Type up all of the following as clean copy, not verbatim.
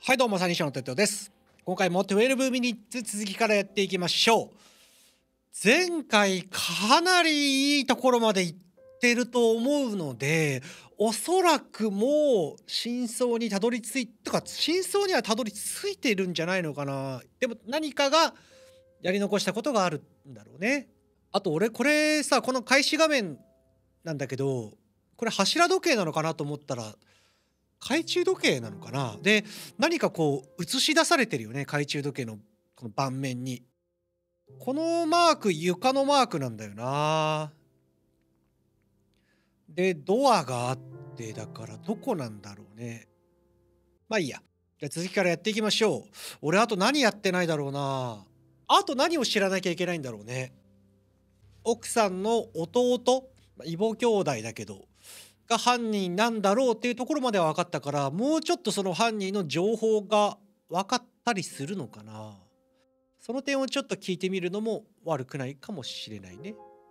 はいどうもサニーショーのテッドです。今回も12ミニッツ続きからやっていきましょう。前回かなりいいところまで行ってると思うので、おそらくもう真相にたどり着いとか真相にはたどり着いているんじゃないのかな。でも何かがやり残したことがあるんだろうね。あと俺これさ、この開始画面なんだけど、これ柱時計なのかなと思ったら懐中時計なのかな。で、何かこう映し出されてるよね、懐中時計のこの盤面に。このマーク床のマークなんだよな。でドアがあってだからどこなんだろうね。まあいいや。じゃあ続きからやっていきましょう。俺あと何やってないだろうな。あと何を知らなきゃいけないんだろうね。奥さんの弟、異母兄弟だけどが犯人なんだろうっていうところまでは分かったから、もうちょっとその犯人の情報が分かったりするのかな。その点をちょっと聞いてみるのも悪くないかもしれないね。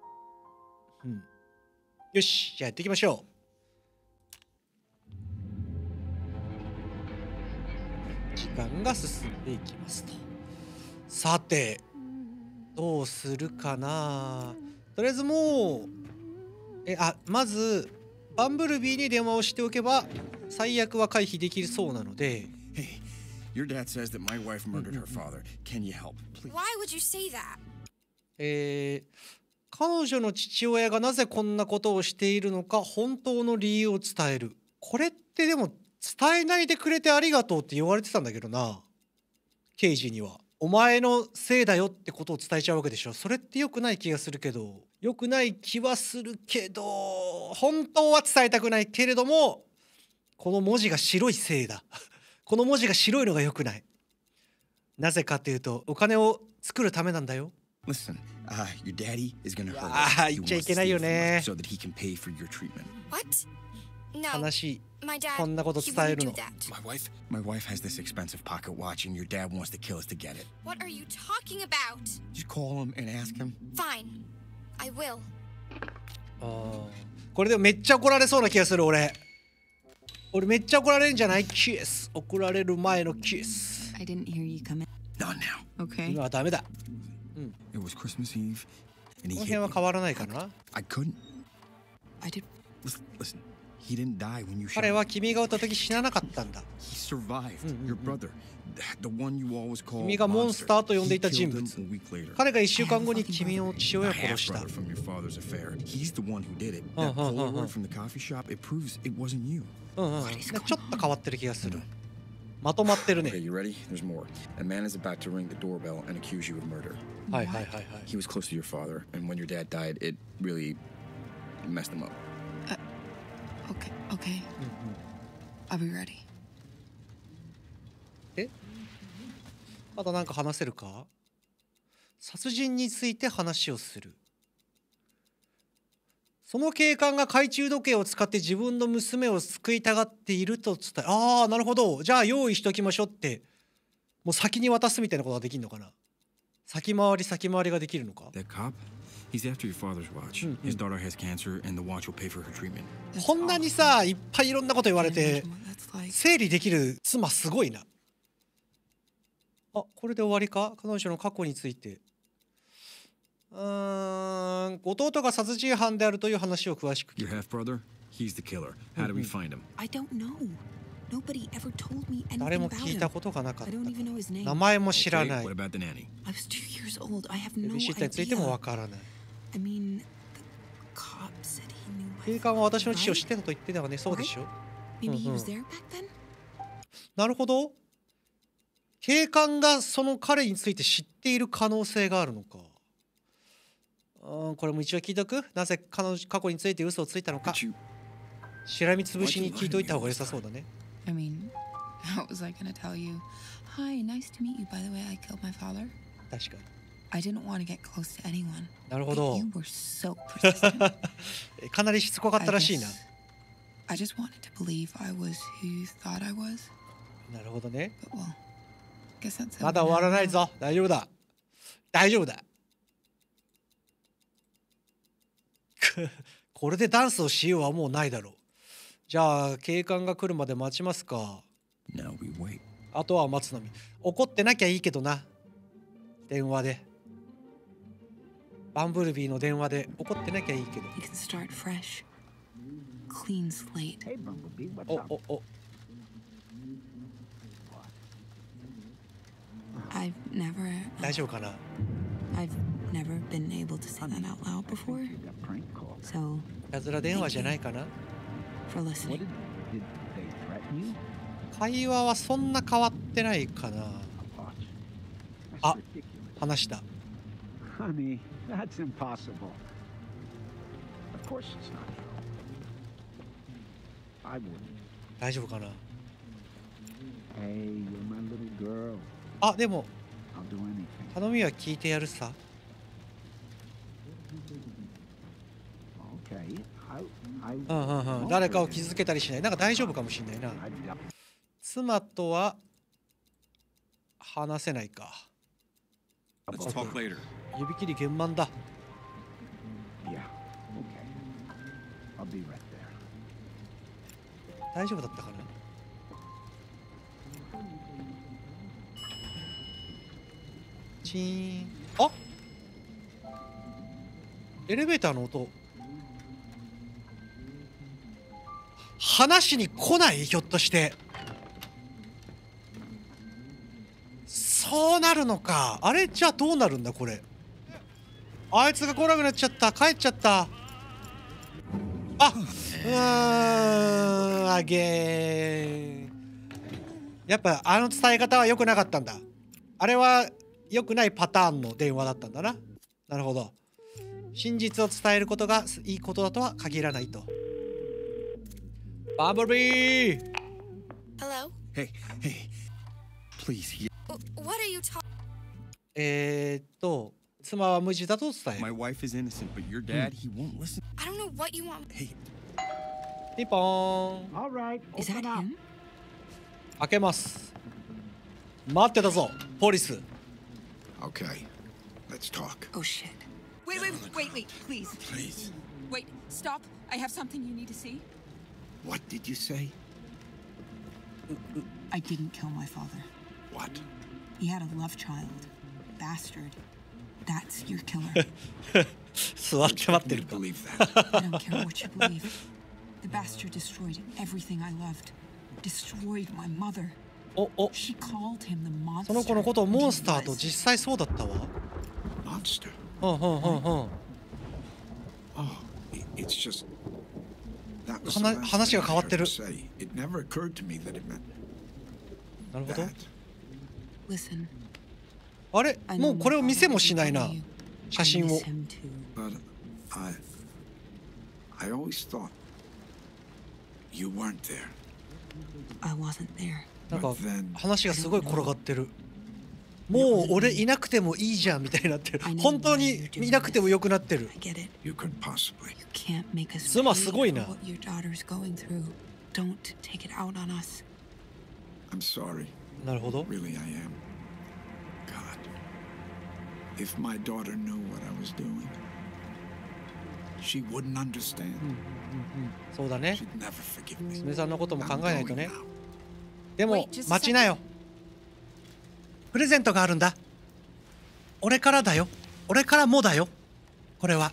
よし、じゃあやっていきましょう。時間が進んでいきますと。さてどうするかな。とりあえずもうまずバンブルビーに電話をしておけば最悪は回避できそうなので。 Hey, your dad says that my wife murdered her father. Can you help, please? Why would you say that? 彼女の父親がなぜこんなことをしているのか本当の理由を伝える。これってでも伝えないでくれてありがとうって言われてたんだけどな、刑事には。お前のせいだよってことを伝えちゃうわけでしょ。それって良くない気がするけど、良くない気はするけど、本当は伝えたくないけれども、この文字が白いせいだ。この文字が白いのが良くない。なぜかというとお金を作るためなんだよ。 Listen, your daddy is gonna hurt us. 言っちゃいけないよね。 So that he can pay for your treatment. What? No. 悲しい。 My dad. こんなこと He 伝え wouldn't る do の。 that. My wife has this expensive pocket watch, and your dad wants to kill us to get it. What are you talking about? Just call him and ask him. Fine. I will. これでもめっちゃ怒られそうな気がする。俺めっちゃ怒られるんじゃない？キス。怒られる前のキス。 I didn't hear you come in. Not now. Okay. 今はダメだ。 It was Christmas Eve, and こ he の hit 辺は me. 変わらないかな。 I couldn't. I did. Listen, he didn't die when you shot 彼 him. は君が撃った時死ななかったんだ。 He survived. Your brother, the one you always call 君がモンスターと呼んでいた He 人 killed 物。 him a week later. 彼が1週間後に君の父親を My 殺した。 half-brother from your father's affair. He's the one who did it. That Polaroid from the coffee shop, it proves it wasn't you. ちょっと変わってる気がする。まとまってる Okay, ね。 you ready? There's more. A man is about to ring the doorbell and accuse you of murder. はいはいはいはい。 He was close to your father, and when your dad died, it really messed him up. Okay. Okay. I'll be ready. まだなんか話せるか？殺人について話をする。その警官が懐中時計を使って自分の娘を救いたがっていると伝え、ああなるほど、じゃあ用意しときましょうって、もう先に渡すみたいなことができるのかな。先回りができるのか。 That cop? He's after your father's watch. His daughter has cancer, and the watch will pay for her treatment. こんなにさいっぱいいろんなこと言われ Can't て imagine what that's like. 整理できる妻すごいな。これで終わりか。彼女の過去について。弟が殺人犯であるという話を詳しく聞 Your く。 half-brother? He's the killer. How do we find him? I don't know. Nobody ever told me 誰 anything も about 聞いた him. ことがなかっ I don't even know his た。 name. 名前も知ら Okay, ない。 what about the nanny? I was 2 years old. I have ベビ no ーシッターについてもわ idea. からない。 I mean, the cop said he knew my 警官は私の父を father, 知ってたと言ってたわね。そうでしょ。 right? Maybe he was there back then? なるほど。警官がその彼について知っている可能性があるのか。これも一応聞いとく。なぜ彼女過去について嘘をついたのか。 But you, しらみつぶしに聞いといた方が良さそうだね。 I mean, how was I gonna tell you? Hi, nice to meet you. By the way, I killed my father. 確かに。 I didn't want to get close to anyone. なるほ But ど you。were so persistent. かなりしつこかったらしいな。 I just wanted to believe I was who you thought I was. なるほどね。 But well, guess that's まだ終わらないぞ。大丈夫だ。大丈夫だ。これでダンスをしようはもうないだろう。じゃあ警官が来るまで待ちますか。 now we wait. あとは待つのみ。怒ってなきゃいいけどな。電話で。バンブルビーの電話で怒ってなきゃいいけど。 You can start fresh. Clean slate. Hey, Bumblebee, what's お up? おお。 I've never 大丈夫かな。 I've never been able to say that out loud before. You got prank called. So いたずら電話じゃないかな。 for What listening. did they threaten you? 会話はそんな変わってないかな。 A watch. That's Ah. ridiculous. 話した。 Honey, that's impossible. Of course it's not true. I wouldn't. 大丈夫かな。 Hey, you're my little girl. あ、でも I'll do anything. 頼みは聞いてやるさ。 Okay. I うんうんうん。誰かを傷つけたりしない。なんか大丈夫かもしれないな。 I'd 妻とは話せないか。 Let's talk later. 指切り現満だ。 Yeah. Okay. I'll be right there. 大丈夫だったかな。チーン。あ、エレベーターの音。話に来ない？ひょっとして。そうなるのか。あれじゃあどうなるんだこれ。あいつが来なくなっちゃった。帰っちゃった。あげー。やっぱあの伝え方は良くなかったんだ。あれは良くないパターンの電話だったんだな。なるほど。真実を伝えることがいいことだとは限らないと。バンブルビー。 Hello? Hey, hey. Please, he, What are you talking? 妻は無事だと伝え my る。 wife is innocent, but your dad, he won't listen. I don't know what you want. Hey, ピンポーン。 All right. Is that Open up. him? 開けます。待ってたぞ、ポリス。 okay. Let's talk. Oh shit. Wait, please. Please. Wait, stop. I have something you need to see. What did you say? I didn't kill my father. What? He had a love child. Bastard. That's your killer. 座って待ってる I か。 believe that. I don't care what you believe. The bastard destroyed everything I loved. Destroyed my mother. おお。 She called him the monster. その子のことをモンスター and he と was. 実際そうだったわ。 Monster. うんうんうんうん。 Oh, it's just. That was the last 話 thing が I 変わっ heard てる。 you say. It never occurred to me that it meant なるほど。 that. Listen. あれ I も know う my これを見せ father もしない didn't な kill you. 写真 I を miss him too. But I always thought you weren't there. I wasn't there. なんか But then 話がすごい転がってる。もう俺いなくてもいいじゃんみたいになってる。本当にいなくてもよくなってる。 I get it. you couldn't possibly. You can't make us 妻 pay すごい for な。 what your daughter's going through. Don't take it out on us. I'm sorry. なるほど。 Really, I am. God. If my daughter knew what I was doing, she wouldn't understand. そうだね。 She'd never forgive me. 娘さんのことも考 I'm えないと going ね。 now. でも Wait, just a 待ちなよ。プレゼントがあるんだ。俺からだよ。俺からもだよ。これは。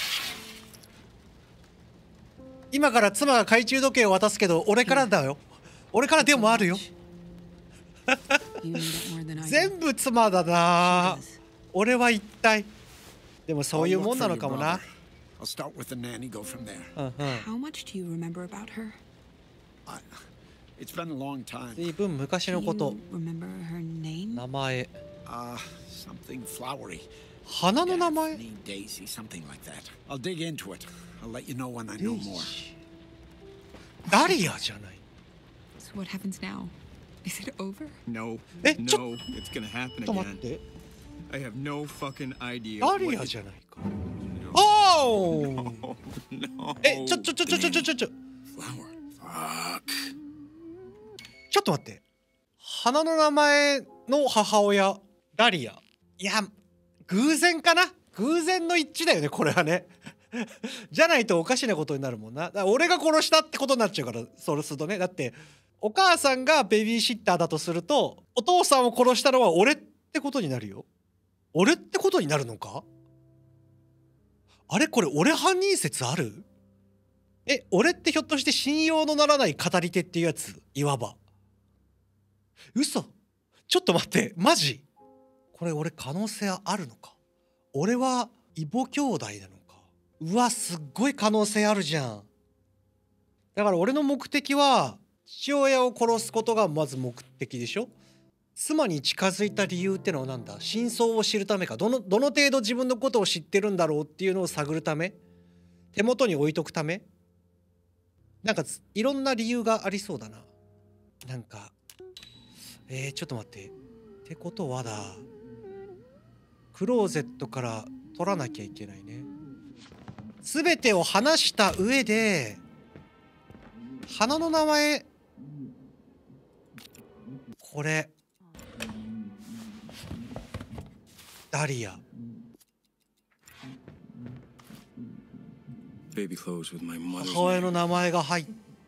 今から妻が懐中時計を渡すけど俺からだよ。俺からでもあるよ。 You need it more than I do. 全部妻だな。俺は一体。でもそういう I'll もん look な for の your かもな brother.。I'll start with the nanny, go from there. うんうん。 How much do you remember about her? It's been a long time. 随分昔 Do のこと。 you remember her name? 名前。 Something flowery. 花の名前 Daphne, Daisy, something like that. I'll dig into it. I'll let you know when I know more. ダリアじゃない。 So what happens now? Is it over? No, Eh, no, it's gonna happen ちょっと待っ again. て。 I have no fucking idea. ダ what リア it- じゃないか。おお。 No. え、ちょ。 Flower. Fuck. ちょっと待って。花の名前の母親、ダリア。いや、偶然かな。偶然の一致だよね、これはね。 じゃないとおかしなことになるもんな。だから俺が殺したってことになっちゃうから、それするとね。だってお母さんがベビーシッターだとすると、お父さんを殺したのは俺ってことになるよ。俺ってことになるのか。あれこれ俺犯人説ある？俺ってひょっとして信用のならない語り手っていうやつ？いわば。嘘。ちょっと待って、マジ？これ俺可能性あるのか？俺は異母兄弟なのか？うわ、すっごい可能性あるじゃん。だから俺の目的は父親を殺すことがまず目的でしょ。妻に近づいた理由ってのはなんだ？真相を知るためか、どの程度自分のことを知ってるんだろうっていうのを探るため、手元に置いとくため。なんかいろんな理由がありそうだな。なんかちょっと待って。ってことはだ、クローゼットから取らなきゃいけないね。全てを話した上で、花の名前、これダリア。 Baby clothes with my mother's 母親 name. の名前が入った。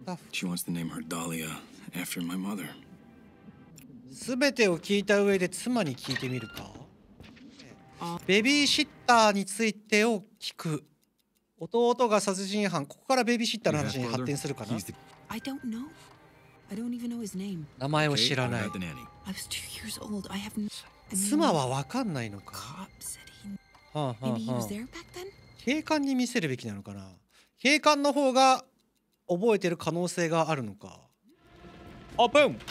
She wants to name her Dahlia after my mother. 全てを聞いた上で妻に聞いてみるか。ベビーシッターについてを聞く。弟が殺人犯。ここからベビーシッターの話に発展するかな。 He's the I don't know. I don't even know his name. 名前を知らない。 How about the nanny? I was 2 years old. I have no. 妻は分かんないのか。 Cop said he. はあは Maybe he あは was あ there back then. 警官に見せるべきなのかな。警官の方が覚えてる可能性があるのか。オープン。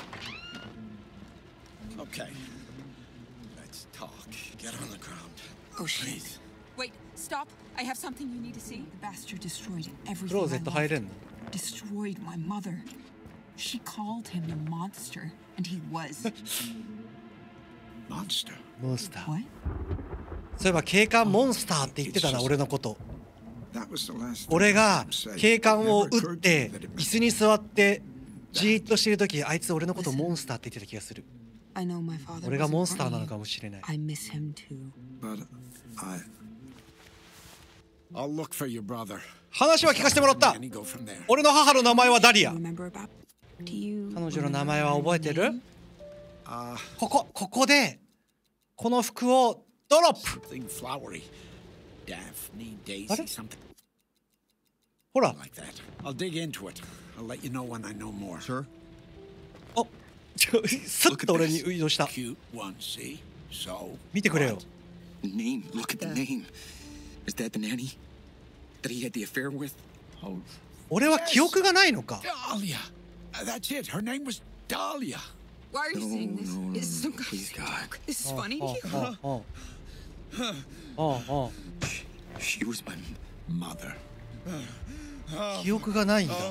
Okay. Let's talk. Get on the ground. Oh shit! Please. Wait, stop! I have something you need to see. The bastard destroyed クロー everything ゼ I ット入れ loved. んの？ Destroyed my mother. She called him the monster, and he was. Monster. モンスター。 What? そういえば警官モンスターって言ってたな、俺のこと。 That was the last. 俺が thing I said. 警官を Never 撃 occurred っ to て me that it 椅 was- 子に座ってじーっとしてる時、あいつ俺のことモンスターって言ってた気がする。 I know my father. 俺が wasn't モンスター for な you. のかもしれない。 I miss him too. But I'll look for your brother. 話は聞かせてもらった。 And go from there. 俺の母の名前はダリア。 Remember about? Do you? 彼女の名前は覚えてる？ Uh, ここでこの服をドロップ。 something flowery. Daphne, Daisy, What? something ほら、 like that. I'll dig into it. I'll let you know when I know more. Sir? お、スッと俺に移動した。 Cute one, see? So. 見てくれよ。 Name. Look at the name. Is that the nanny that he had the affair with? Oh, 俺は記憶がないのか。 Dahlia. That's it. Her name was Dahlia. Why are you saying this? no, Is some please, kind God. of joke? This is funny to あ you? あ She was my Mother. 記憶がないんだ。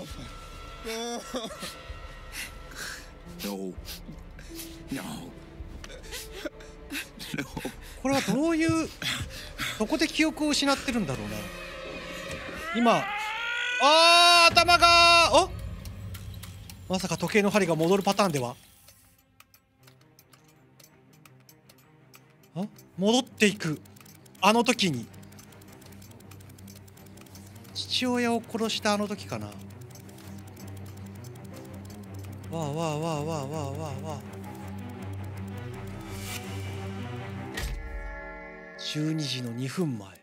no. No. No. これはどういうどこで記憶を失ってるんだろうな。今頭がまさか時計の針が戻るパターンでは。戻っていく。あの時に父親を殺したあの時かな。わあわあわあわあわあわあわあ。12時の2分前。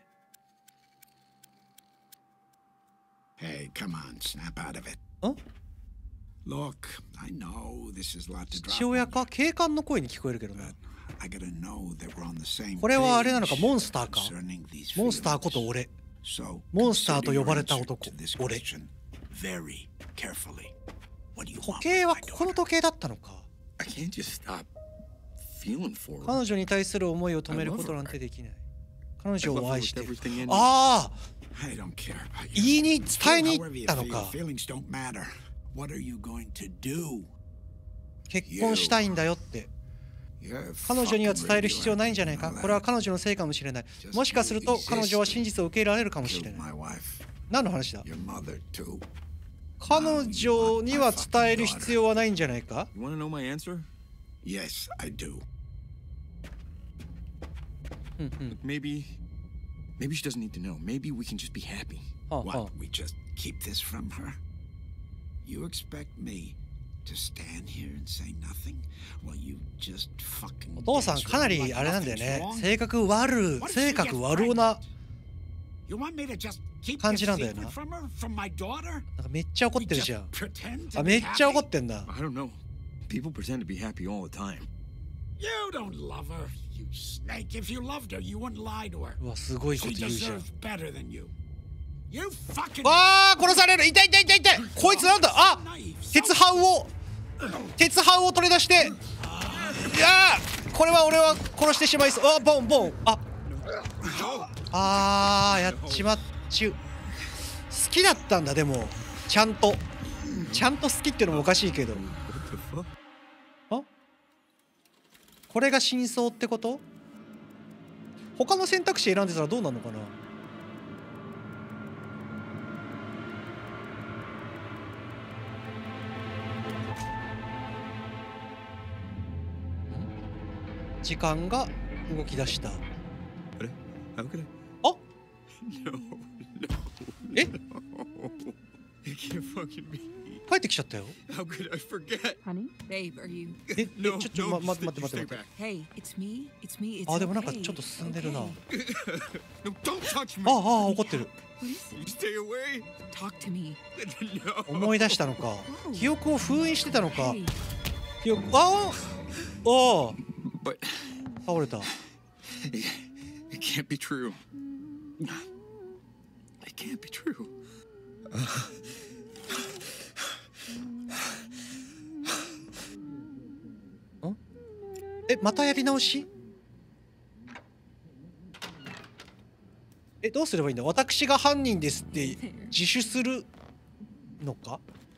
Hey, come on, snap out of it. ん？ Look, I know this is a lot to 父 drop. 親か？警官の声に聞こえるけどな。 I gotta know that we're on the same これはあれなのか？ page モンスターか？ concerning these モンスター feelings. こと俺。 So, モンスターと consider 呼ばれ your た answer 男。 to this 俺。 question very carefully. What do you 時 want 計 from は my ここの daughter? 時計だったのか。 I can't just stop feeling for her. 彼女に対する思いを止めることなんてできない。彼女を愛してる I love her with everything in me. ああ I don't care about you. 言いに伝えに Feel 行 however っ you たの feel. か。 Feelings don't matter. What are you going to do? 結婚したいんだよって。 You're 彼女には fucking 伝える必要ないんじゃないか。 radioactive. これは彼女のせいかもしれない。もしかすると彼女は真実を受け入れられるかもしれ Killed ない。 my wife. 何の話だ？ Your mother too. 彼女には伝える必要はないんじゃないか？ You want to know my answer? Yes, I do. Maybe Maybe she doesn't need to know. Maybe we can just be happy. What? We just keep this from her? You expect me to stand here and say nothing? Well, you just fucking. お父さんかなりあれなんだよね。性格悪な感じなんだよな。なんかめっちゃ怒ってるじゃん。あ、めっちゃ怒ってんだ。 I don't know. People pretend to be happy all the time. You don't love her, you snake. If you loved her, you wouldn't lie to her. うわ、すごいこ She と言うじゃん。 deserves better than you. You fucking. わあ、殺される。痛い。こいつなんだ。あ、鉄板を取り出して。いやー、これは俺は殺してしまいそう。あ、ボン。やっちまっちゅう。好きだったんだ。でもちゃんと好きっていうのもおかしいけど。あ、これが真相ってこと？他の選択肢選んでたらどうなるのかな。時間が動き出した。あ、え？帰ってきちゃったよ。え、ちょ待って。あ、でもなんかちょっと進んでるな。怒ってる。思い出したのか。記憶を封印してたのか。倒れた。 It can't be true. It can't be true. またやり直し？どうすればいいんだ？私が犯人ですって自首するのか？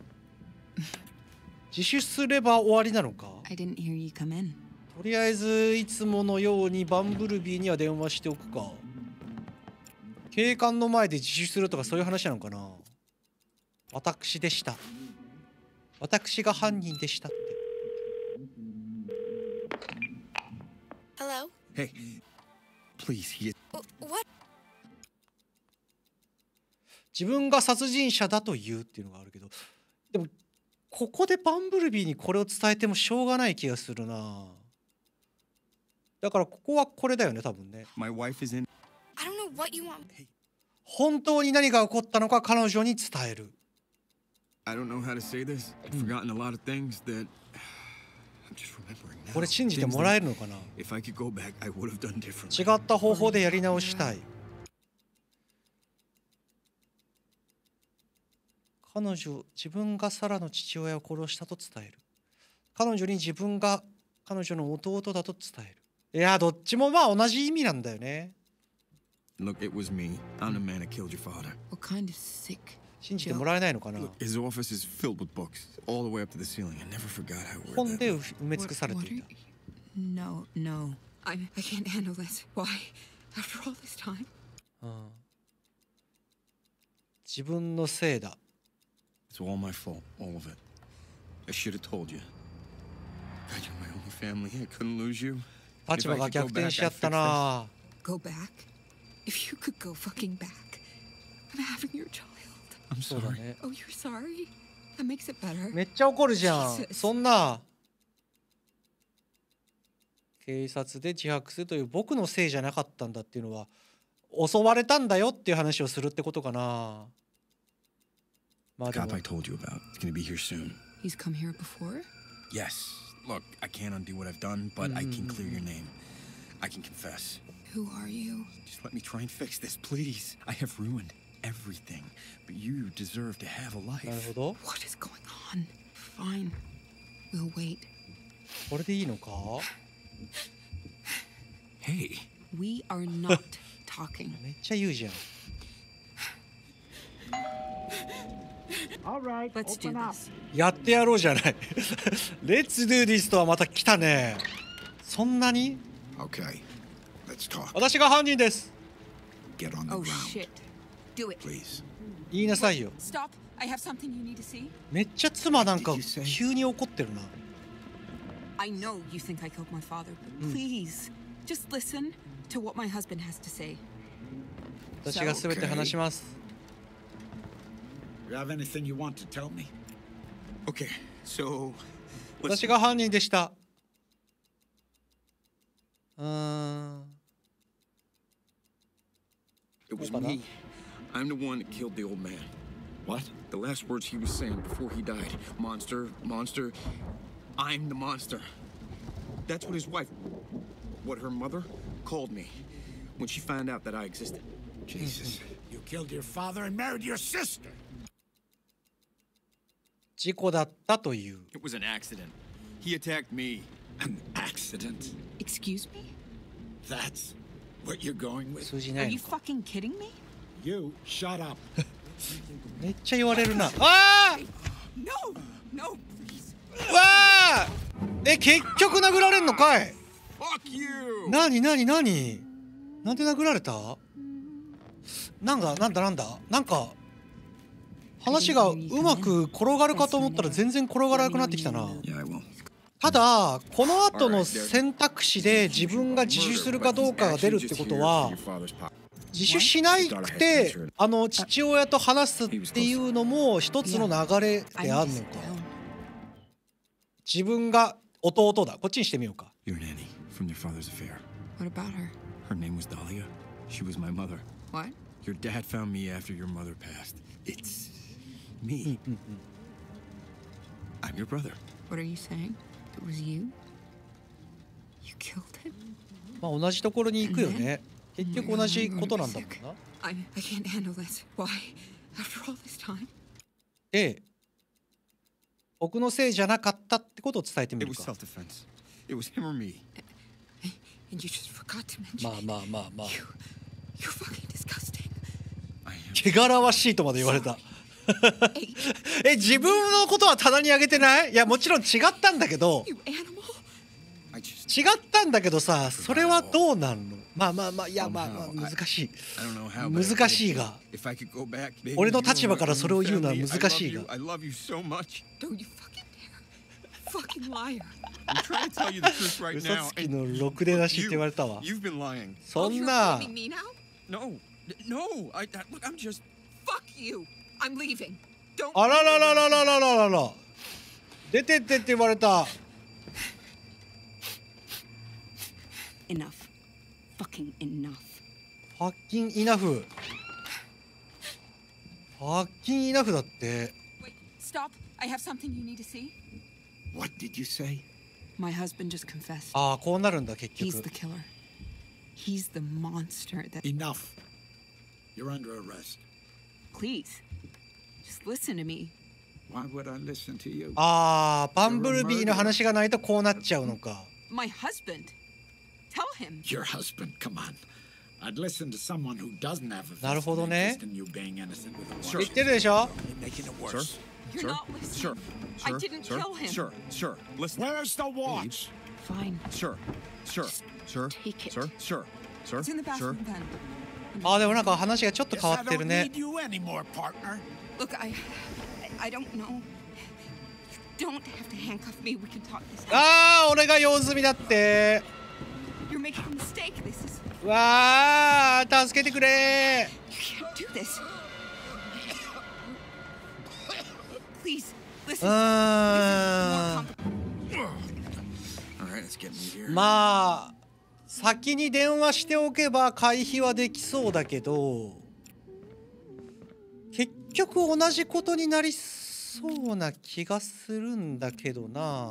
自首すれば終わりなのか？ I didn't hear you come in. とりあえずいつものようにバンブルビーには電話しておくか。警官の前で自首するとかそういう話なのかな。私でした。私が犯人でしたって。 Hello? Hey, please, What? 自分が殺人者だと言うっていうのがあるけど、でもここでバンブルビーにこれを伝えてもしょうがない気がするな。だからここはこれだよね、多分ね。 My wife is in. I don't know what you want. 本当に何が起こったのか彼女に伝える。 I don't know how to say this. I've forgotten a lot of things that I'm just remembering now. これ信じてもらえるのかな。 If I could go back, I would have done differently. 違った方法でやり直したい。彼女、自分がサラの父親を殺したと伝える。彼女に自分が彼女の弟だと伝える。いや、どっちもまあ同じ意味なんだよね。 Look, it was me. I'm the man that killed your father. What kind of sick? 信じてもらえないのかな。 Look, his office is filled with books, all the way up to the ceiling. I never forgot how it 本で worked. 埋め尽くされていた。 No. I can't handle this. Why? After all this time? 自分のせいだ。 It's all my fault, all of it. I should have told you. God, you're my only family. I couldn't lose you. 立場が逆転しちゃったな。 Go back? If you could go fucking back. I'm having your child. I'm そうだ sorry. ね。 Oh, you're sorry? That makes it better. めっちゃ怒るじゃん。 Jesus. そんな。警察で自白するという僕のせいじゃなかったんだっていうのは襲われたんだよっていう話をするってことかな。まあ The でも cop I told you about. It's gonna be here soon. He's come here before? Yes. Look, I can't undo what I've done, but I can clear your name. I can confess. Who are you? Just let me try and fix this, please. I have ruined everything, but you deserve to have a なる life. ほど。 What is going on? Fine. We'll wait. これでいいのか。 Hey. We are not talking. めっちゃ言うじゃん。 All right, Let's do open up. this. やってやろうじゃない。Let's do this とはまた来たね。そんなに？ Okay, let's talk. 私が犯人です。 Get on the Oh ground, shit. Do it. please. 言いなさいよ。 Stop. I have something you need to see. めっちゃ妻なんか What did you say? 急に怒ってるな。 I know you think I killed my father, but please, just listen to what my husband has to say. 私が全て話します。 You have anything you want to tell me? Okay, so 私が犯人でした。 it was me. I'm the one that killed the old man. What? The last words he was saying before he died. Monster, monster. I'm the monster. That's what his wife, what her mother, called me when she found out that I existed. Jesus. You killed your father and married your sister. 事故だったという。 It was an accident. He attacked me. An accident? Excuse me? That's what you're going with? 通じ Are ない you のか。 fucking kidding me? You shut up. めっちゃ言われるな。あ No! No, please. あ、わあ。結局殴られんのかい。 Fuck you! なになになに。なんで殴られた。なんか話がうまく転がるかと思ったら全然転がらなくなってきたな。 Yeah, I will. ただこの後の選択肢で自分が自首するかどうかが出るってことは、自首しないくて父親と話すっていうのも一つの流れであるのか。自分が弟だ。こっちにしてみようか。 Your nanny from your father's affair. What about her? Her name was Dahlia. She was my mother. What? Your dad found me after your mother passed. It's me. I'm your brother. What are you saying? It was you? You killed him? まあ同じところに行くよね。結局同じことなんだもんな。 I can't handle this. Why? After all this time? で、僕のせいじゃなかったってことを伝えてみ It る was か。 self-defense. It was him or me. And you just forgot to mention まあまあまあまあ。 You're fucking disgusting. I am. 汚らわしいとまで言われた。自分のことは棚に上げてない？いやもちろん違ったんだけど、 You animal. I just. 違ったんだけどさ、それはどうなんの？まあまあまあ、いやまあまあ難しい。 I don't know how. but I 難しいが、 If I could go back, baby, 俺の you 立場 know から my それを言うのは family. 難しいが。 I love you so much. Don't you fucking dare. Fucking liar. I'm trying to tell you the truth right 嘘 now. つきのろくでなしって言われたわ。 You've been lying. そ Oh, ん you're な。 blaming me now? No, look, I'm just. Fuck you. I'm leaving. Don't. あららららららららら。出てってって言われた。 Enough. Fucking enough. ファッキンイナフ。ファッキンイナフだって。 Wait. Stop. I have something you need to see. What did you say? My husband just confessed. ああ、こうなるんだ結 He's 局 the。killer. He's the monster that. Enough. You're under arrest. Please. Just listen to me. Why would I listen to you? ああ、バンブルビーの話がないとこうなっちゃうのか。 My husband. Tell him. Your husband, come on. I'd listen to someone who doesn't have a なるほどね。 interest in you being innocent with a 言 wife. ってるでしょ。 You're making it worse. You're Sir? not Sir? listening. I Sir? didn't Sir? kill him. Sir? Sir? Listen. Where's the watch? Fine. Sir? Sir? Sir? take it. Sir? Sir? Sir? It's in the Sir? bathroom then. ああ、でもなんか話がちょっと Guess 変わ I ってる don't ね。 need you anymore, partner. Look, I don't know. You don't have to handcuff me. We can talk this out. ああ、俺が用済みだって。 You're making a mistake. This is. わあ、助けてくれ。 You can't do this. Please, う listen. ーん。 All right, let's get me here. まあ先に電話しておけば回避はできそうだけど、結局同じことになりそうな気がするんだけどな。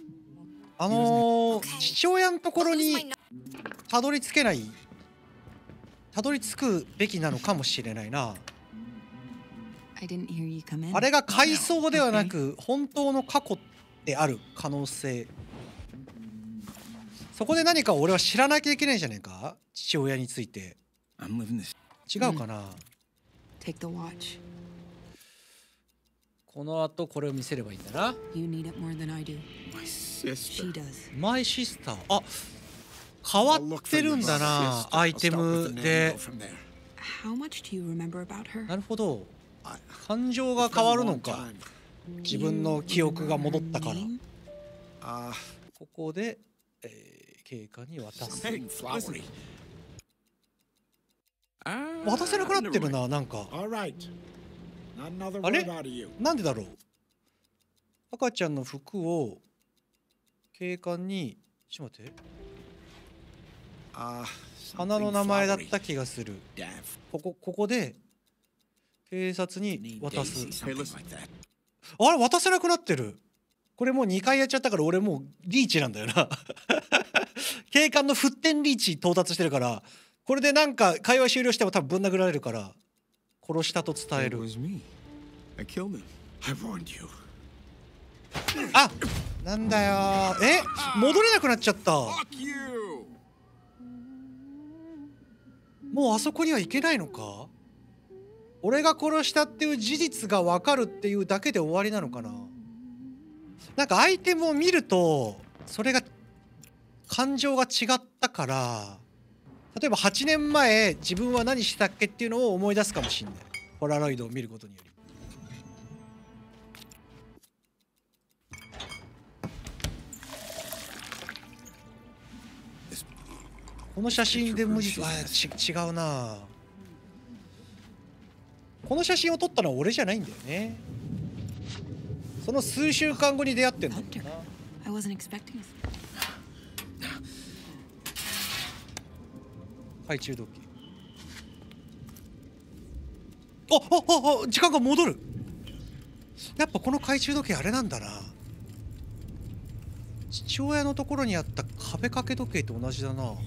父親のところにたどり着けない、たどり着くべきなのかもしれないな。 I didn't hear you come in. あれが回想ではなく本当の過去である可能性。そこで何か俺は知らなきゃいけないんじゃないか、父親について。 I'm living this. 違うかな。 Take the watch. この後これを見せればいいんだな。 You need it more than I do. My She sister. does. マイシスター。あ、変わってるんだな、アイテムで。 How much do you remember about her? なるほど。感情が変わるのか。自分の記憶が戻ったから。ここで、警官に渡す。 Hey, listen. 渡せなくなってるな、なんか。 All right. Not another あれ word out of you. なんでだろう。赤ちゃんの服を警官に、ちょっと待って、 花の Something 名前だっ flowery. た気がする。 Daff. ここで警察に Need 渡す。 Daisy, something like that. あれ渡せなくなってる。これもう2回やっちゃったから俺もうリーチなんだよな。警官の沸点リーチ到達してるから、これでなんか会話終了しても多分ぶん殴られるから殺したと伝え It る。 was me. I killed him. I warned you. あ、なんだよ。戻れなくなっちゃった。 Fuck you! もうあそこには行けないのか。俺が殺したっていう事実が分かるっていうだけで終わりなのかな。なんかアイテムを見るとそれが感情が違ったから、例えば8年前自分は何したっけっていうのを思い出すかもしれない。ポラロイドを見ることにより。この写真で無実、違うな。この写真を撮ったのは俺じゃないんだよね。その数週間後に出会ってんだもん Hunter. な。 I wasn't expecting it. 懐中時計。時間が戻る。やっぱこの懐中時計あれなんだな。父親のところにあった壁掛け時計と同じだな。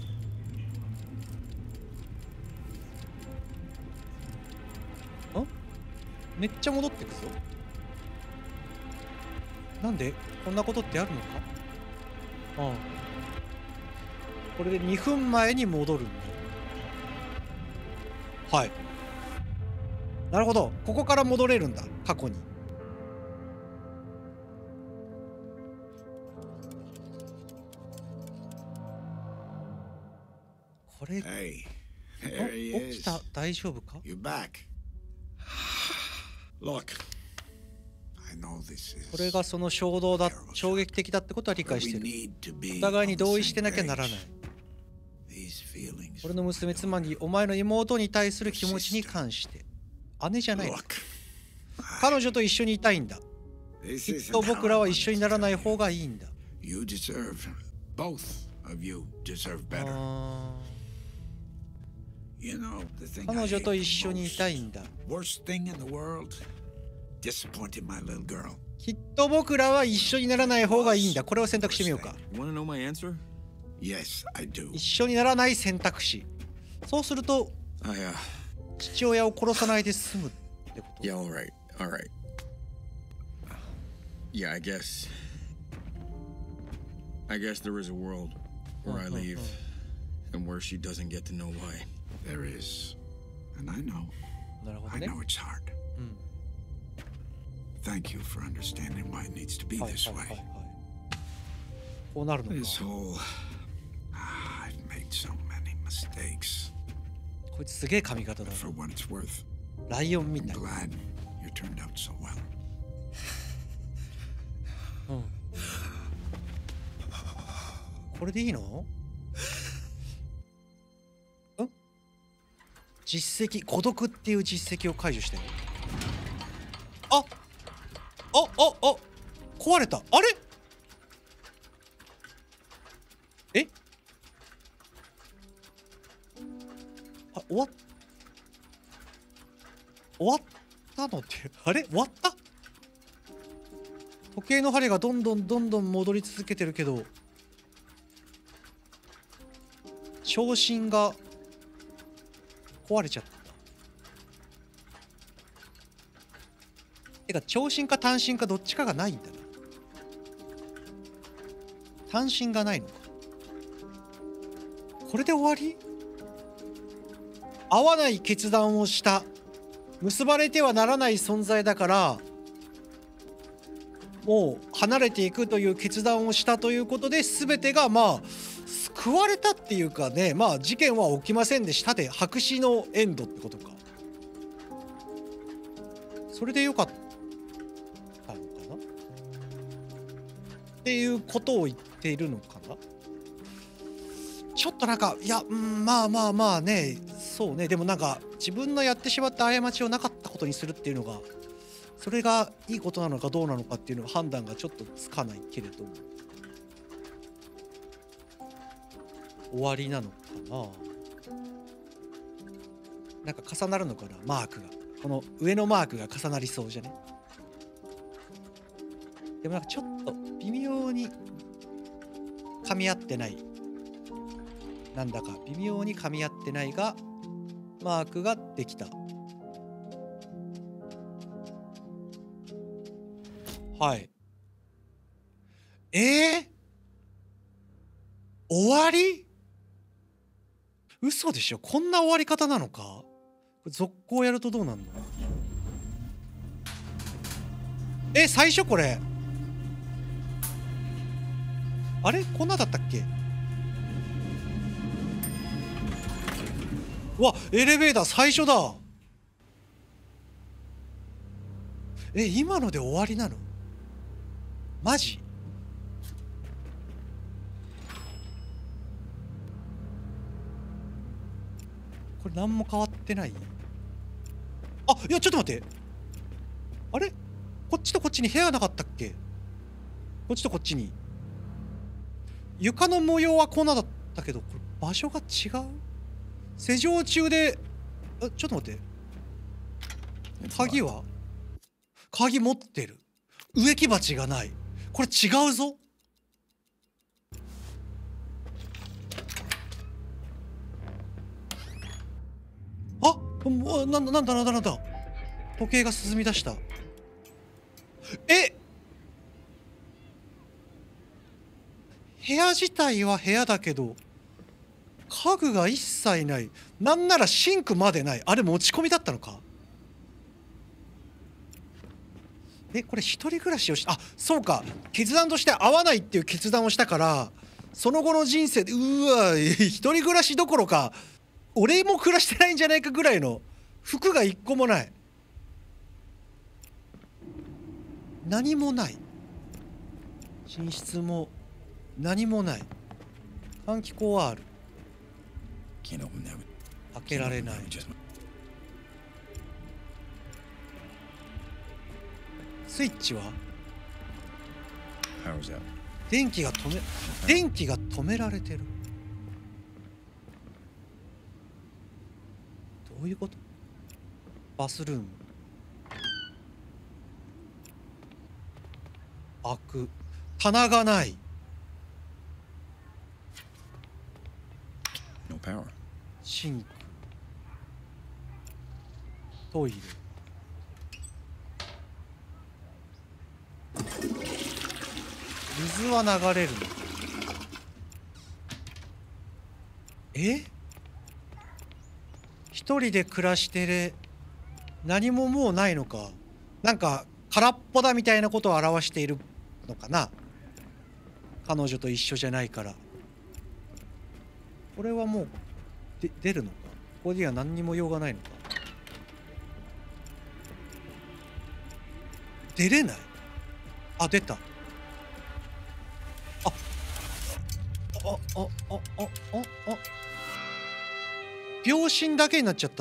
めっちゃ戻ってくぞ。なんでこんなことってあるのか。これで2分前に戻るんだ。はい、なるほど。ここから戻れるんだ、過去に。これ Hey, there he 起き is. た。大丈夫か。 You're back. Look, I know this is. これがその衝動だ、衝撃的だってことは理 but 解し we てる。 need to be お互いに on the 同意して same なきゃならない。 page. These feelings 俺の娘、つまりお前の妹に対する気持ちに関して。姉じゃないの。 Look, 彼女と一緒にいたいんだ。 this きっ isn't と how 僕 I らは want 一緒にならない方がいいんだ。 You deserve, both of you deserve better. あ You know, the thing ー I 彼女 hate と一緒にい most, たいんだ。 worst thing in the world, disappointing my little girl. きっと僕らは一緒にならない方がいいんだ。これを選択してみようか。 You wanna know my answer? Yes, I do. 一緒にならない選択肢。そうすると I, 父親を殺さないで済むってこと。 yeah, alright, alright. Yeah, I guess there is a world where I leave and where she doesn't get to know why. There is. And I know. なるほど I ね。 know it's hard. Thank you for understanding why it needs to be はい this はいはいは way. い。こうなるのか。 This whole. I've made so many mistakes. こいつすげえ髪型だな。 For what it's worth, ライオンみ I'm たい。 glad you turned out so well. これでいいの？実績、孤独っていう実績を解除してる。壊れた。あれ？え？終わったのって、あれ？終わった？時計の針がどんどん戻り続けてるけど、長針が壊れちゃった。てか長針か短針かどっちかがないんだな。短針がないのか。これで終わり？合わない決断をした。結ばれてはならない存在だからもう離れていくという決断をしたということで、全てがまあ救われたっていうかね、まあ事件は起きませんでしたで白紙のエンドってことか。それでよかったのかなっていうことを言っているのかな。ちょっとなんかいや、まあね、 そうね。でもなんか自分のやってしまった過ちをなかったことにするっていうのが、それがいいことなのかどうなのかっていうの判断がちょっとつかないけれども、終わりなのかな。なんか重なるのかな、マークが。この上のマークが重なりそうじゃね。でもなんかちょっと微妙に噛み合ってない。なんだか微妙に噛み合ってないが、マークができた。はい。終わり？嘘でしょ？こんな終わり方なのか？これ続行やるとどうなんの？最初これ。あれ？こんなだったっけ？うわ、エレベーター最初だ。今ので終わりなの？マジ？これ何も変わってない？あ、いやちょっと待って。あれ？こっちとこっちに部屋なかったっけ？こっちとこっちに。床の模様はこんなだったけど、これ場所が違う？施錠中で、ちょっと待って。鍵は？鍵持ってる。植木鉢がない。これ違うぞ。なんだ。時計が進み出した。部屋自体は部屋だけど、家具が一切ない。なんならシンクまでない。あれ持ち込みだったのか？これ一人暮らしをそうか。決断として合わないっていう決断をしたから、その後の人生で、一人暮らしどころか、俺も暮らしてないんじゃないかぐらいの服が一個もない。何もない。寝室も何もない。換気口はある。開けられない。スイッチは？電気が止められてる。どういうこと？バスルーム開く。棚がない。シンク、トイレ、水は流れるの？一人で暮らしてる。何ももうないのか。なんか空っぽだみたいなことを表しているのかな。彼女と一緒じゃないから。これはもう出るのか。ここには何にも用がないのか。出れない。出た。秒針だけになっちゃった。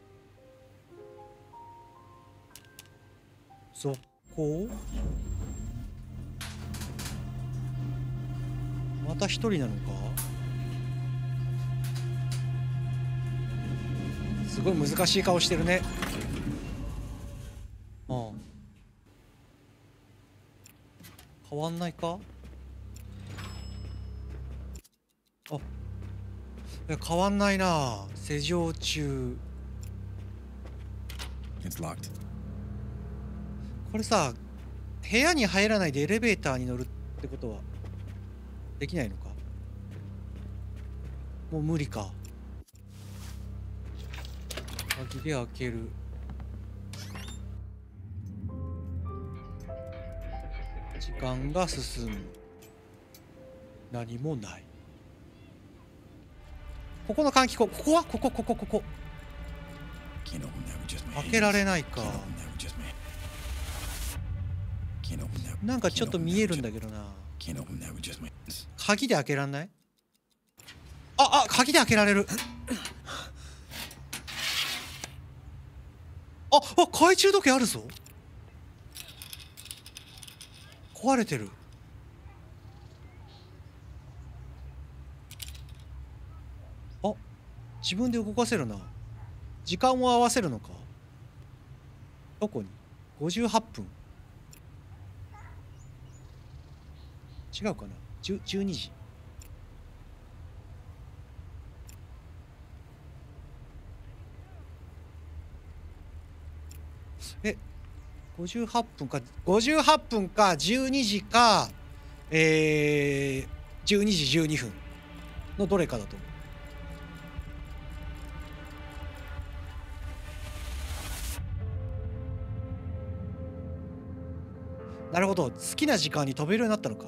続行？また一人なのか？すごい難しい顔してるね。変わんないか？いや変わんないな。施錠中。これさ、部屋に入らないでエレベーターに乗るってことはできないのか？もう無理か。鍵で開ける。時間が進む。何もない。ここの換気口、ここはここ。開けられないか。なんかちょっと見えるんだけどな。鍵で開けられない？鍵で開けられる。 あ、懐中時計あるぞ。壊れてる。あ、自分で動かせるな。時間を合わせるのか。どこに58分。違うかな。12時。58分か58分か12時か12時12分のどれかだと思う。なるほど、好きな時間に飛べるようになったのか。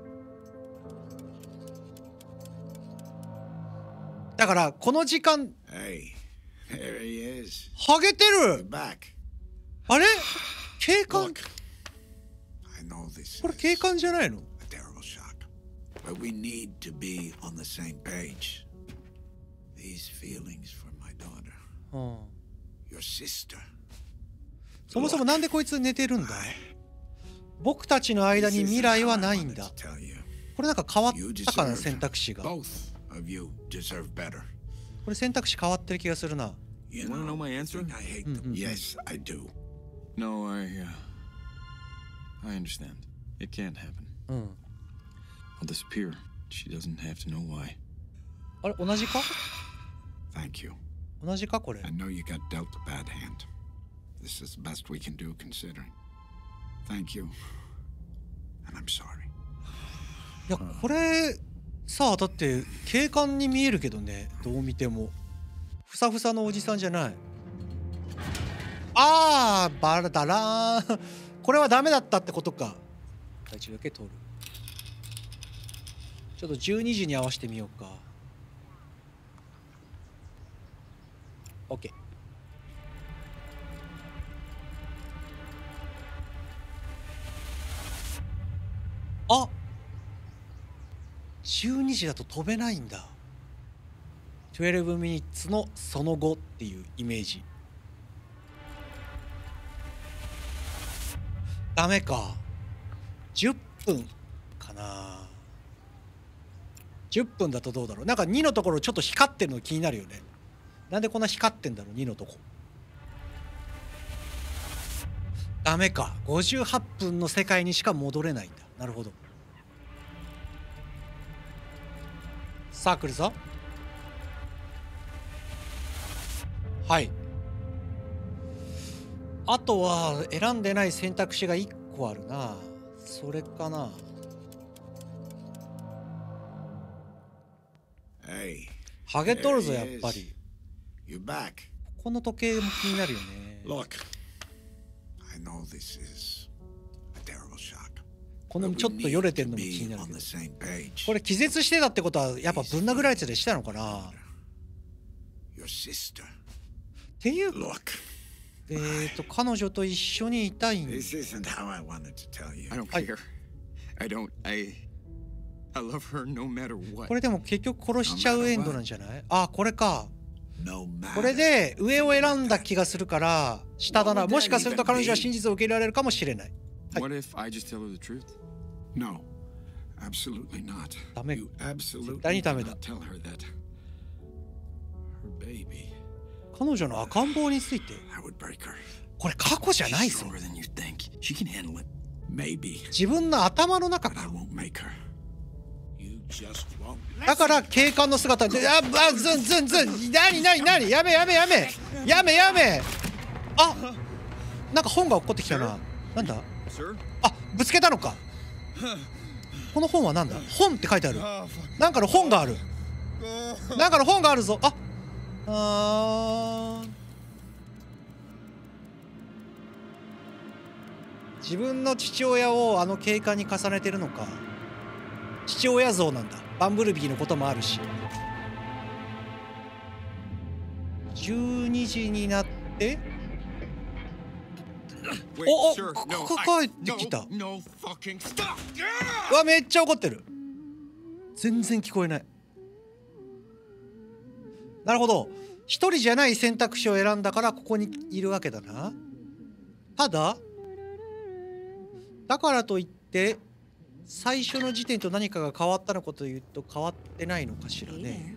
だからこの時間 Hey, there he is. ハゲて You're る。 back. あれ警官 Look, I know this これ is 警官じゃないの。 a terrible shock, but we need to be on the same page. These feelings for my daughter, うん、 your sister. そもそもなんでこいつ寝てるんだ。僕たちの間に未来はないんだ。これなんか変わったかな、選択肢が。こ Both of you deserve better. れ選択肢変わってる気がするな。 You wanna know my answer? I hate them. Yes, I do. No, I understand. It can't happen. うん。 I'll disappear. She doesn't have to know why. あれ同じか Thank you. 同じかこれ。 I know you got dealt a bad hand. This is the best we can do considering. Thank you. And I'm sorry. いやこれさあだって警官に見えるけどね、どう見てもふさふさのおじさんじゃない。あーバラだらーこれはダメだったってことか。体重だけ取る。ちょっと12時に合わせてみようか。 OK。 あ、12時だと飛べないんだ。12 minutes のその後っていうイメージ。ダメか。10分かな。10分だとどうだろう。なんか2のところちょっと光ってるの気になるよね。なんでこんな光ってんだろう、2のとこ。ダメか。58分の世界にしか戻れないんだ。なるほど。さあ来るぞ。はい。あとは選んでない選択肢が1個あるな。それかな。 Hey, ハゲとるぞやっぱり。 you back. ここの時計も気になるよね。 Look, I know this is a terrible shock. この But ちょ we っとよれ need てん to のも気 be になる on けど。 the same page. これ気絶してたってことはやっぱぶん殴られてたりしたのかな。 Your sister. っていうか Look, 彼女と一緒にいたいん。 this isn't how I wanted to tell you. I don't care. I love her no matter what. これでも結局殺しちゃうエンドなんじゃない？あ、これか。 No matter. これで上を選んだ気がするから下だな。もしかすると彼女は真実を受け入れられるかもしれない。はい。 What if I just tell her the truth? No, absolutely not. ダメ。 You absolutely 絶対にダメだ。 cannot tell her that. Her baby. 彼女の赤ん坊について。 I would break her. これ過去じゃない She's ぞ。 stronger than you think. She can handle it. Maybe, 自分の頭の中 but I か。 won't make her. You just won't. だから警官の姿で、ずん、なに、やめ。あ、なんか本が落っこってきたな。なんだ？ Sir? あ、ぶつけたのか。この本はなんだ？本って書いてある。なんかの本がある。なんかの本があるぞ。自分の父親をあの警官に重ねてるのか。父親像なんだ。バンブルビーのこともあるし。12時になって Wait, お sir, こ no, こ I- 帰ってきた。 No fucking stop! うわめっちゃ怒ってる。全然聞こえない。なるほど。 一人じゃない選択肢を選んだからここにいるわけだな。ただだからといって最初の時点と何かが変わったのかというと変わってないのかしらね。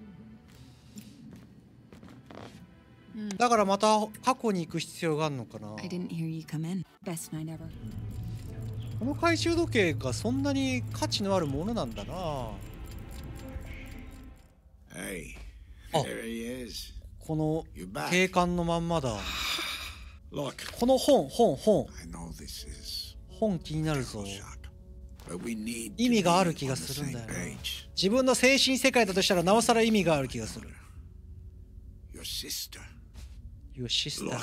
だからまた過去に行く必要があるのかな。 I didn't hear you come in. Best night ever. この懐中時計がそんなに価値のあるものなんだな。 Hey, Oh. there he is. この警官のまんまだ。 Look, この本 I know this is 本気になるぞ。 shock, but we need 意 to 味がある be 気 on が the するんだ same よな。 page. 自分の精神世界だとしたらなおさら意味がある気がする。 Your sister. Your sister。 Look,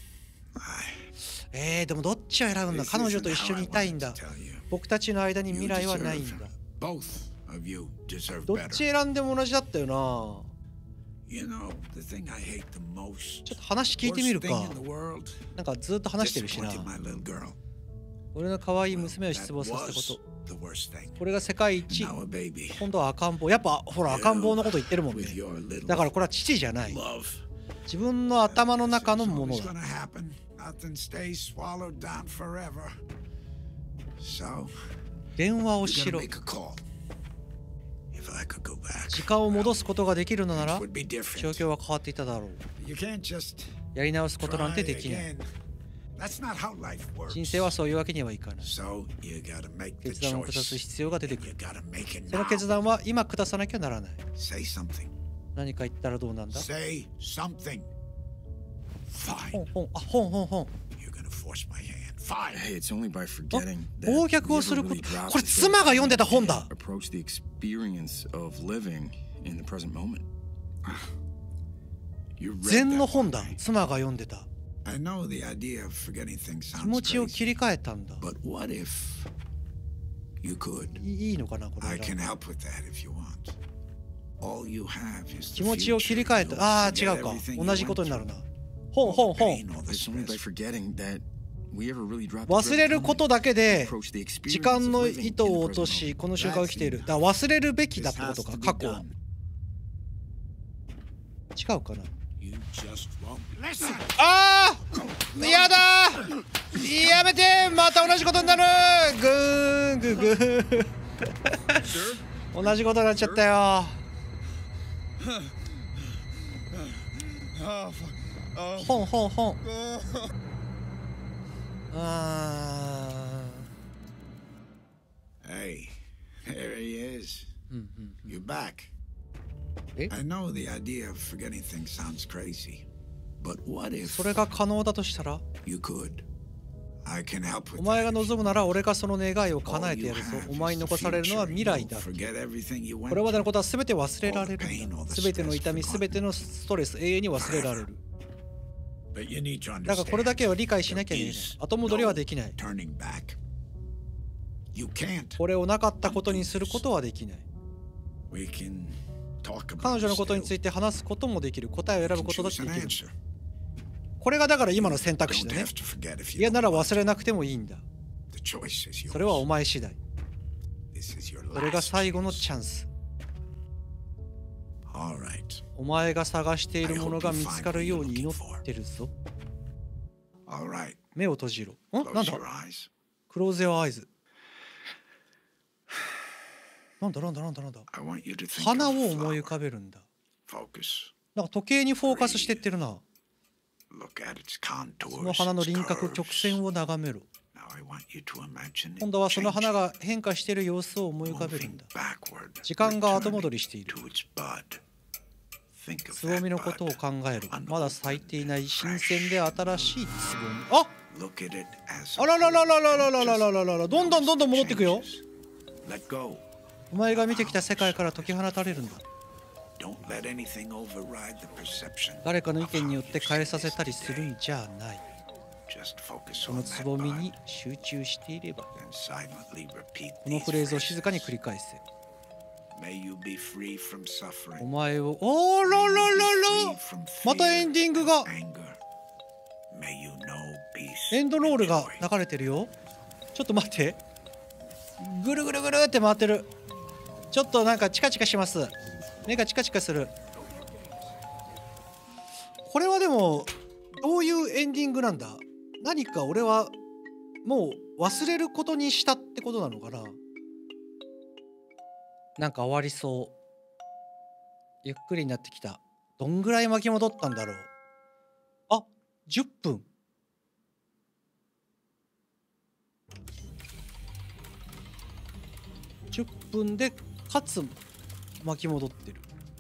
I でもどっちを選ぶんだ。 This 彼女 isn't と一緒 how に I いたい wanted ん to だ。 tell you. 僕たちの間に You 未来はないん deserve, だ。 both of you deserve どっ better. ち選んでも同じだったよな。 You know, the thing I hate the most. ちょっと話聞いてみる Worst か。 thing in the world. なんかずっと話してるしな。 Disappointed my little girl. 俺の可愛い娘を That 失望させたこ was と。 the worst thing. これが世界 And 一。 now a baby. 今度は赤ん坊。やっぱほら赤ん坊のこと言ってるもんね。 With your little だからこれは父じゃない。 love. 自分の頭の中の It's もの always だ。 gonna happen. Nothing stays swallowed down forever. So, 電話を we're し gonna ろ。 make a call. If I could go back, 時間を戻すことができるのなら it would be 状 different. 況は変わっていただろう。 You can't just やり直すことなんて try できない。 again. That's not how life works. 人生はそういうわけにはいかない。 So you gotta make the 決断を下す choice. 必要が出てく You る。 gotta make it その決 now. 断は今下さなきゃならない。 Say something. 何か言ったらどうなんだ。 Say something. 本 Fine. 本あ本本本。 You're gonna force my hand. Fine. Hey, it's only by あ forgetting that 暴 we 虐を never するこ really と。 dropped これ the 妻が読んでた本だ。 approach the experience of living in the present moment. You read 禅 that の one, 本だ。 right? 妻が読んでた。 I know the idea of forgetting things 気 sounds 持ちを切 crazy, り替えたんだ。 but what if you could? いいのかなこ I れ。 can help with that if you want. All you have is 気 the 持ちを切り替え future. た。ああ You'll 違うか forget。everything 同 you じこと went になるな through. 本 All 本 the 本。 pain, all the It's only by stress. forgetting that we ever really dropped the 忘れる present こと moment. だけで Approach the experience 時間 of の living in 糸 the を落と present し moment. この瞬間を生きている。だから忘れるべきだ This ってこと has か to be 過去は。 done. 違うかな。 You just won't listen. ああやだーやめてまた同じことになるぐーんぐぐー同じことになっちゃったよ。本本本 Hey, there he is. You're back. Eh? I know the idea of forgetting things sounds crazy, but what if それが可能だとしたら you could? I can help with お前が that. 望むなら俺がその願いを All 叶えて you やるぞ。 have お前に is the 残されるのは future. 未来だ。 You'll forget everything you went これまでの through. ことは全て忘れられるんだ。全ての痛み、全てのストレス、永遠に忘れられる。 But you need to だからこれだ understand. けは理解しなきゃいけない。 There is 後戻りは no できない。 turning back. You can't. これをなかったことにすることはできない。 We can talk about 彼女のことに it ついて話すこともできる。答えを選ぶことだって still. で Choose き an る。 answer. これがだから今の選択肢 Don't だね have。to forget if you 嫌なら don't want 忘れなくてもいいんだ。 The choice is それはお yours. 前次第。 This is your それが last 最後の chance. チャンス。 All right. お前が探しているものが見つかるように祈ってるぞ。 All right. 目を閉じろ。んなん Close だ your eyes. クローズヨアアイズ。なんだなんだなんだなんだ。 I want you to think 花を of a 思い浮 flower. かべるんだ。 Focus. なんか時計にフォーカスしてってるな。 Look at its contours. その花の its 輪郭、 curves. 曲線を眺めろ。 Now I want you to imagine it 今度はその花 changing, が変化している様子を思い浮かべるん moving だ。 backward, 時間が後戻りしている。 returning to its bud. Think of つぼみ that のことを bud. 考える。まだ咲いていない新鮮で新しいつぼみ。あ Look at it as あららららららららららららどんどんどんどん戻っていくよ。 Let go. お前が見てきた世界から解き放たれるんだ。 Don't let anything override the perception. 誰かの意見によって変えさせたりするんじゃない。 Just focus こ on のつ that ぼみ bud. に集中していれば、 Then silently repeat この these フレーズを phrases. 静かに繰り返せ。 May you be free from お suffering. 前を、おーららららまたエンディングが、 Anger. May you know peace. エンドロールが and joy. 流れてるよ。ちょっと待って。ぐるぐるぐるって回ってる。ちょっとなんかチカチカします。目がチカチカする。 これはでもどういうエンディングなんだ。何か俺はもう忘れることにしたってことなのかな。なんか終わりそう。ゆっくりになってきた。どんぐらい巻き戻ったんだろう。あ、10分。10分でかつ巻き戻ってる。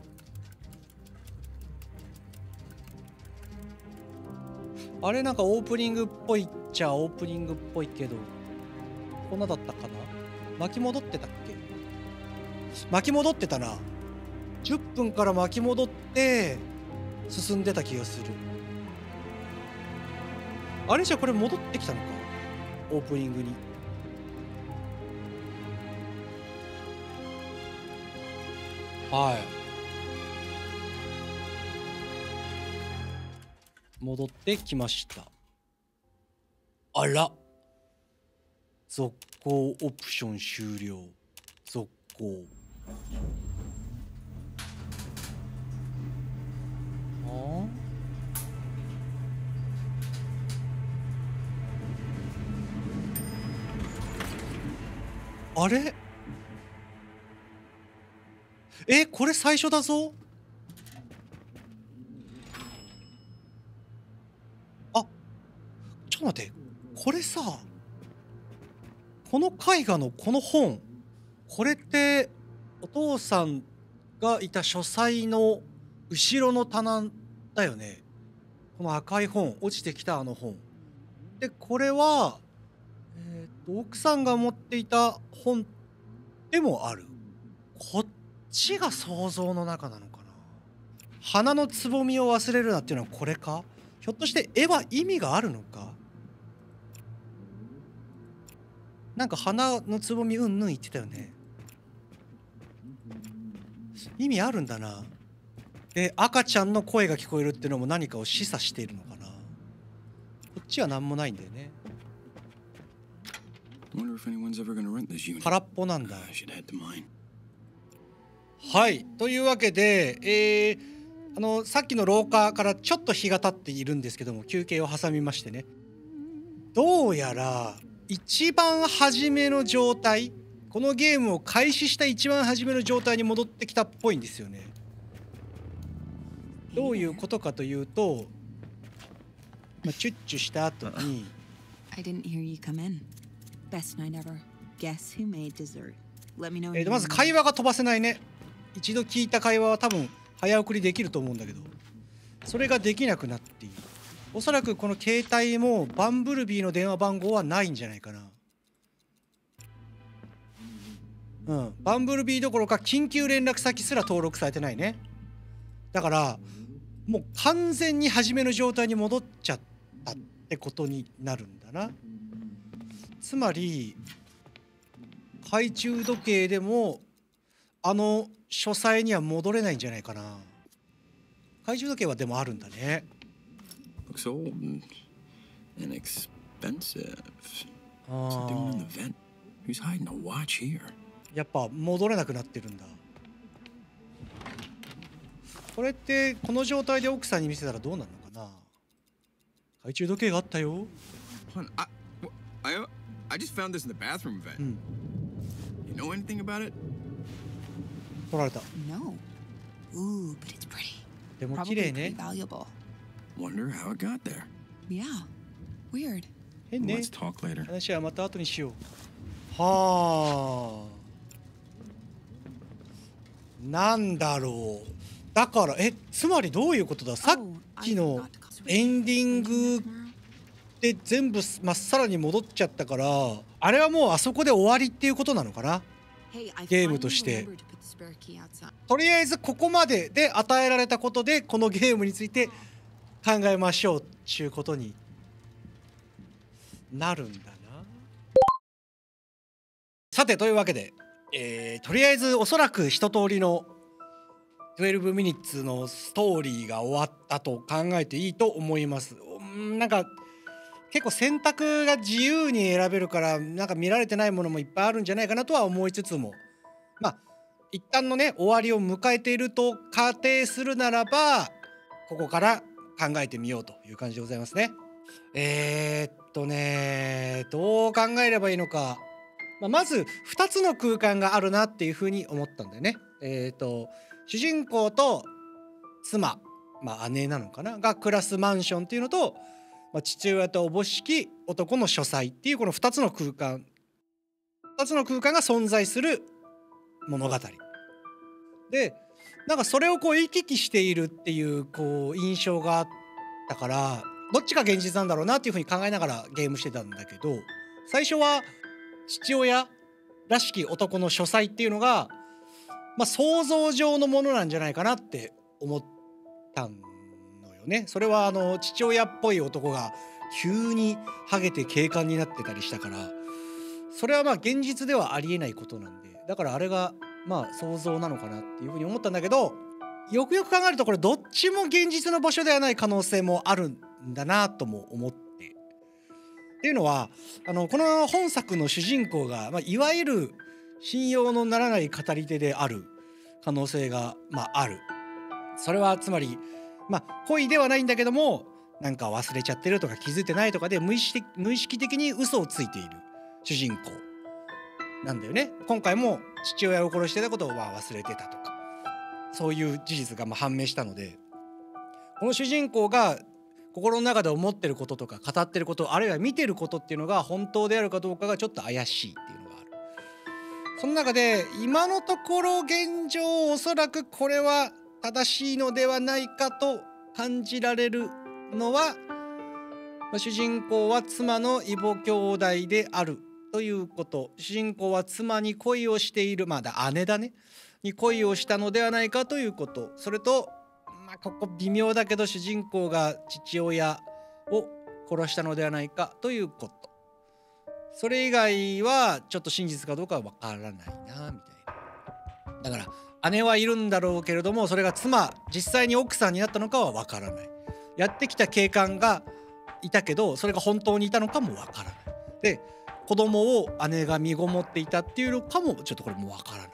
あれなんかオープニングっぽいっちゃオープニングっぽいけど、こんなだったかな。巻き戻ってたっけ。巻き戻ってたな。10分から巻き戻って進んでた気がする。あれじゃこれ戻ってきたのか、オープニングに。はい、戻ってきました。あら、続行オプション終了。続行。あれ、これ最初だぞ。あ、ちょっと待って、これさ、この絵画のこの本、これってお父さんがいた書斎の後ろの棚だよね。この赤い本、落ちてきたあの本で、これは奥さんが持っていた本でもある。こっちが想像の中なのかな。花のつぼみを忘れるなっていうのはこれか。ひょっとして絵は意味があるのか。なんか花のつぼみうんぬん言ってたよね。意味あるんだな。で、赤ちゃんの声が聞こえるっていうのも何かを示唆しているのかな。こっちは何もないんだよね。空っぽなんだ。はい、というわけで、さっきの廊下からちょっと日が経っているんですけども、休憩を挟みましてね、どうやら一番初めの状態、このゲームを開始した一番初めの状態に戻ってきたっぽいんですよね。どういうことかというと、チュッチュした後に I didn't hear you come in. Best night ever. Guess who made dessert? Let me know. まず会話が飛ばせないね。一度聞いた会話は多分早送りできると思うんだけど、それができなくなっている。おそらくこの携帯もバンブルビーの電話番号はないんじゃないかな。バンブルビーどころか緊急連絡先すら登録されてないね。だからもう完全に初めの状態に戻っちゃったってことになるんだな。つまり懐中時計でもあの書斎には戻れないんじゃないかな。懐中時計はでもあるんだね。 Looks old and expensive. What's it doing in the vent? Who's hiding a watch here? やっぱ戻れなくなってるんだ。これってこの状態で奥さんに見せたらどうなるのかな。懐中時計があったよ。 I just found this in the bathroom vent. You know anything about it? 取られた。 No. Ooh, but it's pretty. でも綺麗 Probably ね pretty。valuable. Wonder how it got there. Yeah. Weird. 変ね。 Let's talk later. 話はまた後にしよう。はあ。なんだろう。だからつまりどういうことだ。さっきのエンディングで全部まっさらに戻っちゃったから、あれはもうあそこで終わりっていうことなのかな。ゲームとしてとりあえずここまでで与えられたことでこのゲームについて考えましょうっていうことになるんだな。さてというわけで、とりあえずおそらく一通りの12ミニッツのストーリーが終わったと考えていいと思います。なんか結構選択が自由に選べるからなんか見られてないものもいっぱいあるんじゃないかなとは思いつつも、まあ一旦のね終わりを迎えていると仮定するならば、ここから考えてみようという感じでございますね。どう考えればいいのか、まず2つの空間があるなっていうふうに思ったんだよね。主人公と妻、姉なのかなが暮らすマンションっていうのと、父親とおぼしき男の書斎っていうこの2つの空間が存在する物語で、なんかそれをこう行き来しているっていうこう印象があったから、どっちが現実なんだろうなっていうふうに考えながらゲームしてたんだけど、最初は父親らしき男の書斎っていうのが、想像上のものなんじゃないかなって思ったのよね。それは父親っぽい男が急にハゲて警官になってたりしたから、それは現実ではありえないことなんで、だからあれが想像なのかなっていうふうに思ったんだけど、よくよく考えるとこれどっちも現実の場所ではない可能性もあるんだなとも思って、っていうのはこの本作の主人公が、いわゆる信用のならない語り手である可能性が、ある。それはつまり恋ではないんだけども、なんか忘れちゃってるとか気づいてないとかで無意識的に嘘をついている主人公なんだよね。今回も父親を殺してたことを忘れてたとか、そういう事実が判明したので、この主人公が心の中で思ってることとか語ってること、あるいは見てることっていうのが本当であるかどうかがちょっと怪しいっていうのがある。その中で今のところ現状おそらくこれは正しいのではないかと感じられるのは、主人公は妻の異母兄弟であるということ、主人公は妻に恋をしている、姉だねに恋をしたのではないかということ、それとここ微妙だけど主人公が父親を殺したのではないかということ、それ以外はちょっと真実かどうかは分からないなみたいな。だから姉はいるんだろうけれども、それが実際に奥さんになったのかは分からない。やってきた警官がいたけどそれが本当にいたのかも分からない。で、子供を姉が身ごもっていたっていうのかもちょっとこれも分からない。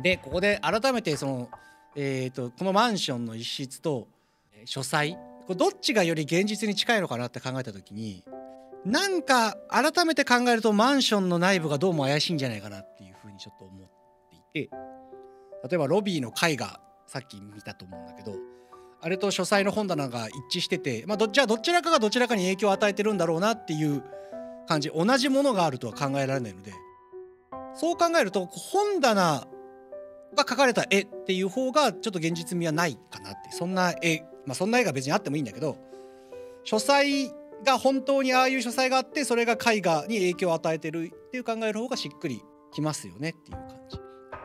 で、ここで改めてこのマンションの一室と書斎、これどっちがより現実に近いのかなって考えた時に、なんか改めて考えるとマンションの内部がどうも怪しいんじゃないかなっていうふうにちょっと思っていて、例えばロビーの絵画さっき見たと思うんだけど、あれと書斎の本棚が一致してて、どちらかがどちらかに影響を与えてるんだろうなっていう感じ、同じものがあるとは考えられないので、そう考えると本棚が描かれた絵っていう方がちょっと現実味はないかなって。そんな絵が別にあってもいいんだけど、書斎が本当にああいう書斎があって、それが絵画に影響を与えてるっていう考える方がしっくりきますよねっていう感じ。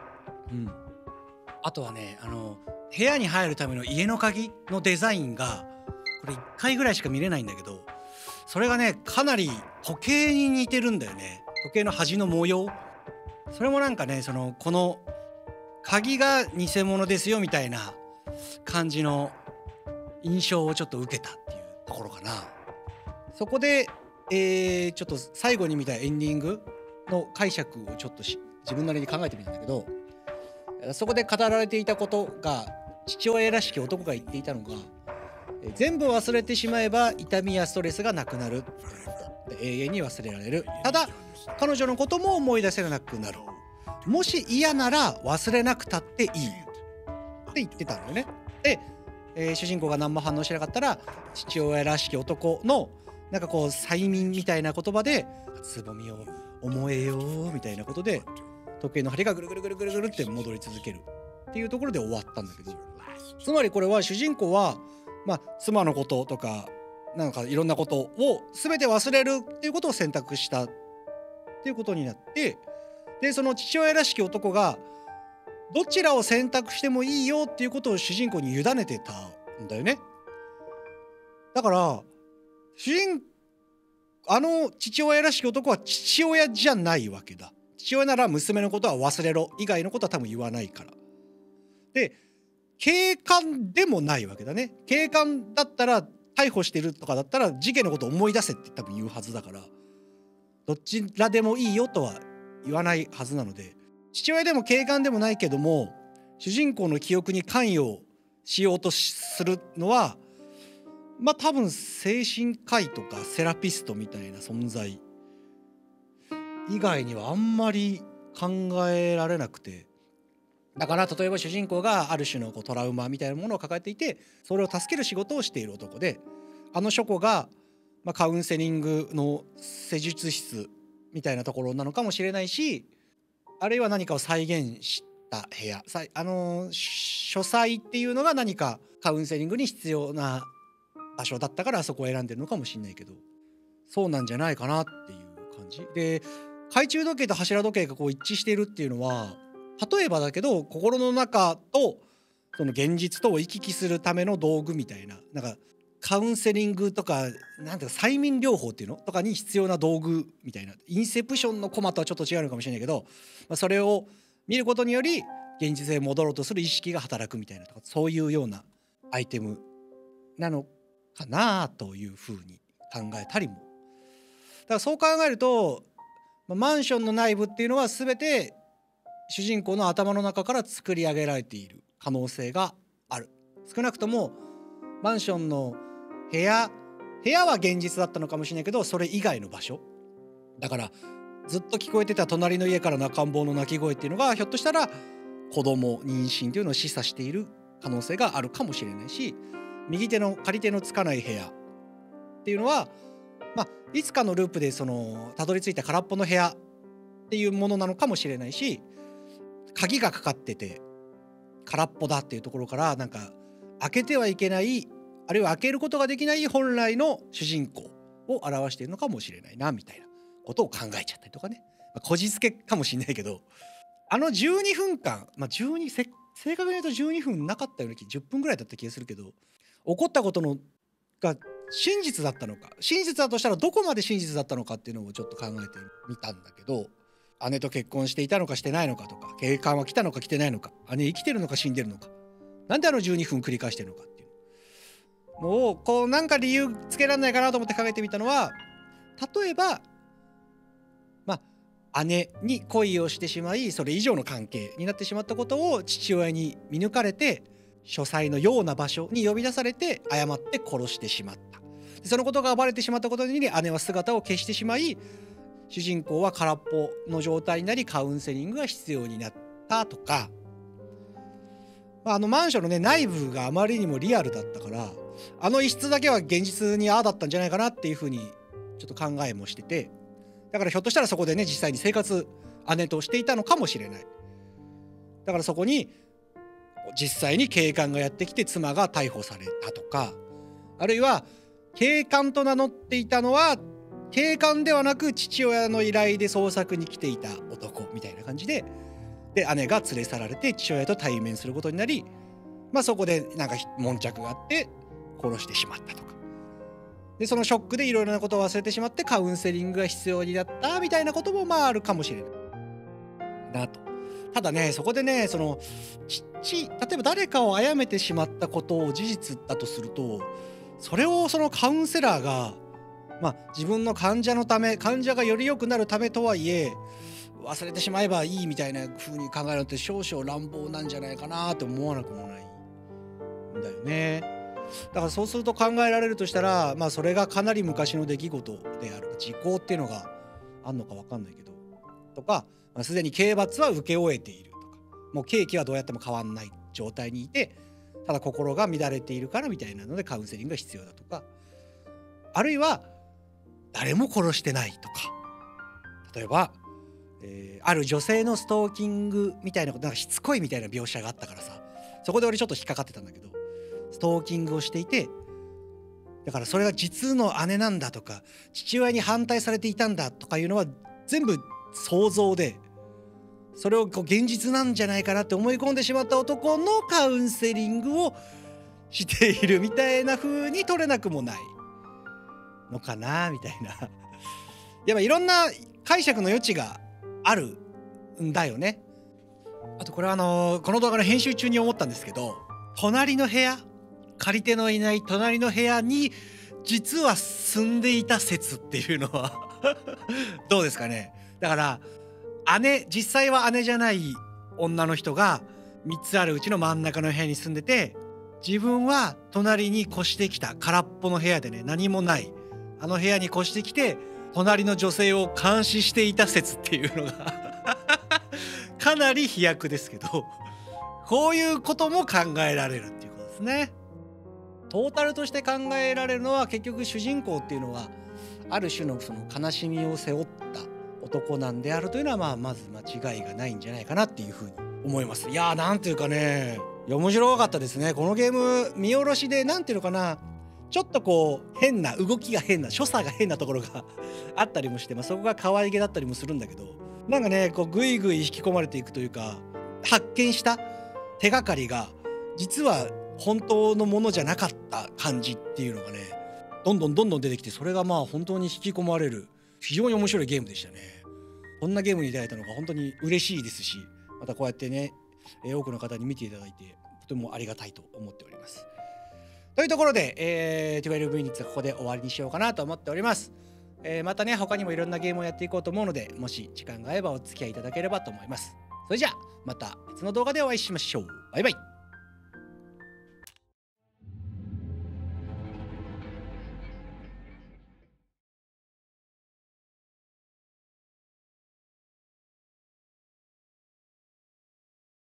あとはね、部屋に入るための家の鍵のデザインがこれ1回ぐらいしか見れないんだけど、それがねかなり時計に似てるんだよね。時計の端の模様、それもなんかね、この鍵が偽物ですよみたいな感じの印象をちょっと受けたっていうところかな。そこで、ちょっと最後に見たエンディングの解釈をちょっと自分なりに考えてみたんだけど、そこで語られていたことが、父親らしき男が言っていたのが、全部忘れてしまえば痛みやストレスがなくなる、永遠に忘れられる、ただ彼女のことも思い出せなくなる、もし嫌なら忘れなくたっていいって言ってたのよね。で、主人公が何も反応しなかったら、父親らしき男のなんかこう催眠みたいな言葉で、つぼみを思えよみたいなことで時計の針がぐるぐるぐるぐるぐるって戻り続けるっていうところで終わったんだけど、つまりこれは主人公は妻のこととかなんかいろんなことを全て忘れるっていうことを選択したっていうことになって、でその父親らしき男がどちらを選択してもいいよっていうことを主人公に委ねてたんだよね。だから父親らしき男は父親じゃないわけだ。父親なら娘のことは忘れろ以外のことは多分言わないから。で、警官でもないわけだね。警官だったら逮捕してるとかだったら事件のことを思い出せって多分言うはずだから、どちらでもいいよとは言わないはずなので、父親でも警官でもないけども主人公の記憶に関与しようとするのはまあ多分精神科医とかセラピストみたいな存在以外にはあんまり考えられなくて、だから例えば主人公がある種のトラウマみたいなものを抱えていて、それを助ける仕事をしている男で、書庫がカウンセリングの施術室みたいなところなのかもしれないし、あるいは何かを再現した部屋、書斎っていうのが何かカウンセリングに必要な場所だったからあそこを選んでるのかもしれないけど、そうなんじゃないかなっていう感じで、懐中時計と柱時計がこう一致しているっていうのは、例えばだけど心の中とその現実とを行き来するための道具みたいな、なんかカウンセリングとかなんていうか催眠療法っていうのとかに必要な道具みたいな、インセプションのコマとはちょっと違うのかもしれないけど、それを見ることにより現実へ戻ろうとする意識が働くみたいなとか、そういうようなアイテムなのかなというふうに考えたりも。だからそう考えるとマンションの内部っていうのは全て主人公の頭の中から作り上げられている可能性がある。少なくともマンションの部屋は現実だったのかもしれないけど、それ以外の場所だから、ずっと聞こえてた隣の家からの赤ん坊の泣き声っていうのがひょっとしたら子供妊娠というのを示唆している可能性があるかもしれないし、右手の借り手のつかない部屋っていうのは、いつかのループでたどり着いた空っぽの部屋っていうものなのかもしれないし、鍵がかかってて空っぽだっていうところから、なんか開けてはいけない、あるいは開けることができない本来の主人公を表しているのかもしれないなみたいなことを考えちゃったりとかね、こじつけかもしれないけど、12分間、正確に言うと12分なかったような気、10分ぐらいだった気がするけど、起こったことのが真実だったのか、真実だとしたらどこまで真実だったのかっていうのをちょっと考えてみたんだけど、姉と結婚していたのかしてないのかとか、警官は来たのか来てないのか、姉生きてるのか死んでるのか、なんで12分繰り返してるのかっていうのをこうなんか理由つけられないかなと思って考えてみたのは、例えば姉に恋をしてしまい、それ以上の関係になってしまったことを父親に見抜かれて、書斎のような場所に呼び出されて誤って殺してしまった。そのことがバレてしまったことにより姉は姿を消してしまい、主人公は空っぽの状態になりカウンセリングが必要になったとか、マンションのね内部があまりにもリアルだったから、一室だけは現実にだったんじゃないかなっていうふうにちょっと考えもしてて、だからひょっとしたらそこでね実際に生活姉としていたのかもしれない。だからそこに実際に警官がやってきて妻が逮捕されたとか、あるいは警官と名乗っていたのは警官ではなく父親の依頼で捜索に来ていた男みたいな感じで、姉が連れ去られて父親と対面することになり、そこでなんか悶着があって殺してしまったとかで、そのショックでいろいろなことを忘れてしまってカウンセリングが必要になったみたいなこともあるかもしれないなと。ただね、そこでね、例えば誰かを殺めてしまったことを事実だとすると、それをそのカウンセラーが自分の患者のため、患者がより良くなるためとはいえ忘れてしまえばいいみたいな風に考えるのって少々乱暴なんじゃないかなと思わなくもないんだよね。だからそうすると考えられるとしたら、それがかなり昔の出来事である、時効っていうのがあるのか分かんないけどとか、すでに刑罰は受け終えているとか、もう刑期はどうやっても変わんない状態にいて、ただ心が乱れているからみたいなのでカウンセリングが必要だとか、あるいは誰も殺してないとか、例えば、ある女性のストーキングみたいなこと、なんかしつこいみたいな描写があったからさ、そこで俺ちょっと引っかかってたんだけど、ストーキングをしていて、だからそれが実の姉なんだとか父親に反対されていたんだとかいうのは全部想像で、それを現実なんじゃないかなって思い込んでしまった男のカウンセリングをしているみたいな風に取れなくもないのかなみたいなやっぱいろんな解釈の余地があるんだよね。あとこれはこの動画の編集中に思ったんですけど、隣の部屋、借り手のいない隣の部屋に実は住んでいた説っていうのはどうですかね。だから実際は姉じゃない女の人が3つあるうちの真ん中の部屋に住んでて、 自分は隣に越してきた空っぽの部屋でね、何もないあの部屋に越してきて隣の女性を監視していた説っていうのがかなり飛躍ですけど、こういうことも考えられるっていうことですね。トータルとして考えられるのは、結局主人公っていうのはある種のその悲しみを背負った男なんであるというのは、まず間違いがないんじゃないかなっていうふうに思います。いやー、なんていうかね、面白かったですね。このゲーム見下ろしで、なんていうのかな、ちょっとこう変な動きが変な所作が変なところがあったりもして、そこが可愛げだったりもするんだけど、なんかね、こうぐいぐい引き込まれていくというか、発見した手がかりが実は本当のものじゃなかった感じっていうのがね、どんどん出てきて、それが本当に引き込まれる非常に面白いゲームでしたね。こんなゲームに出会えたのが本当に嬉しいですし、またこうやってね、多くの方に見ていただいてとてもありがたいと思っております。というところで、12 minutes はここで終わりにしようかなと思っております。またね、他にもいろんなゲームをやっていこうと思うので、もし時間が合えばお付き合いいただければと思います。それじゃあまた別の動画でお会いしましょう。バイバイ。